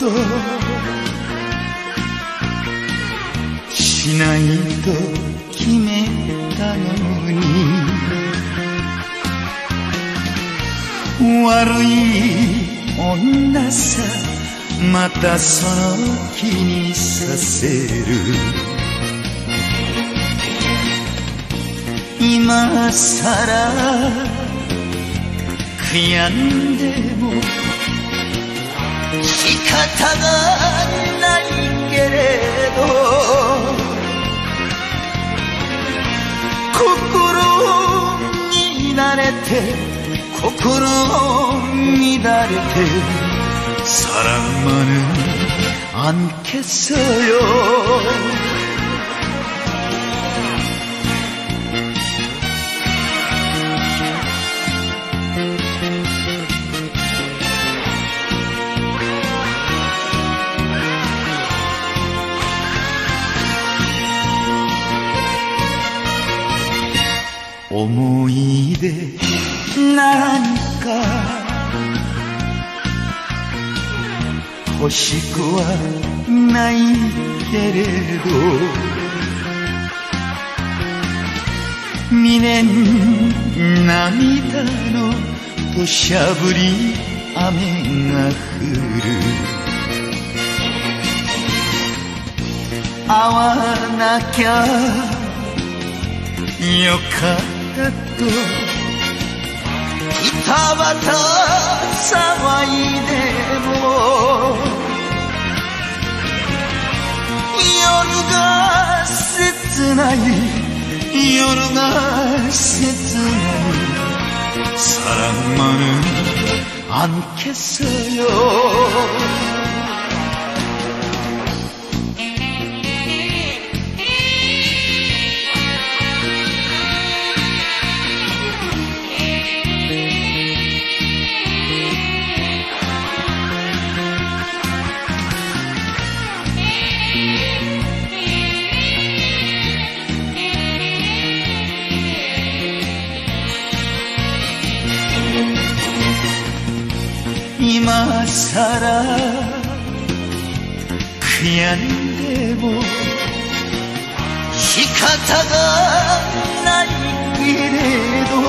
ことしないと決めたのに、悪い女さまたその気にさせる。今さら悔やんでも仕方がないけれど、心に慣れて心乱れて사랑만은 않겠어요. 오모이데 나니까欲しくはないけれど、未練涙の土砂降り雨が降る。会わなきゃよかったと板端騒いでも、夜が切ない、夜が切ない。사랑만은 않겠어요.今さら悔やんでも仕方がないけれど、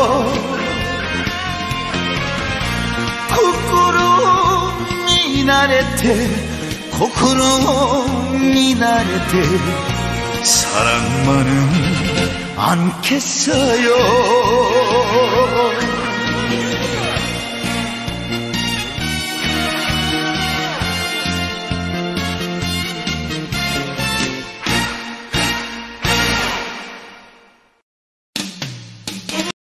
心に慣れて心乱れて사랑만은 않겠어요.